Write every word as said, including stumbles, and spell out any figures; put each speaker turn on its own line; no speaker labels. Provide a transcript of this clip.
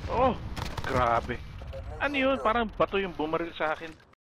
Oh, grabe. Ano yun? Parang bato yung bumaril sa akin.